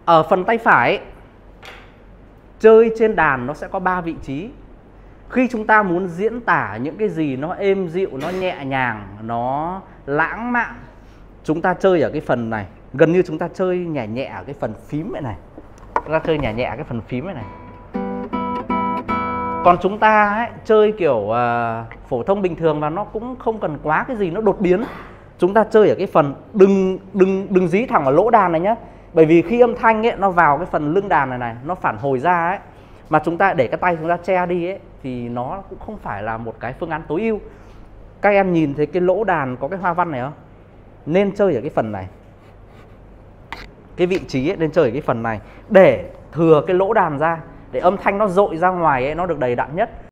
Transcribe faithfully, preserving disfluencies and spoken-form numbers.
Ở phần tay phải, chơi trên đàn nó sẽ có ba vị trí. Khi chúng ta muốn diễn tả những cái gì nó êm dịu, nó nhẹ nhàng, nó lãng mạn, chúng ta chơi ở cái phần này. Gần như chúng ta chơi nhẹ nhẹ ở cái phần phím này này. Chúng ta chơi nhẹ nhẹ cái phần phím này này. Còn chúng ta ấy, chơi kiểu uh, phổ thông bình thường và nó cũng không cần quá cái gì nó đột biến. Chúng ta chơi ở cái phần đừng đừng đừng dí thẳng vào lỗ đàn này nhá. Bởi vì khi âm thanh ấy nó vào cái phần lưng đàn này này, nó phản hồi ra ấy, mà chúng ta để cái tay chúng ta che đi ấy, thì nó cũng không phải là một cái phương án tối ưu. Các em nhìn thấy cái lỗ đàn có cái hoa văn này không? Nên chơi ở cái phần này. Cái vị trí ấy, nên chơi ở cái phần này để thừa cái lỗ đàn ra, để âm thanh nó dội ra ngoài ấy, nó được đầy đặn nhất.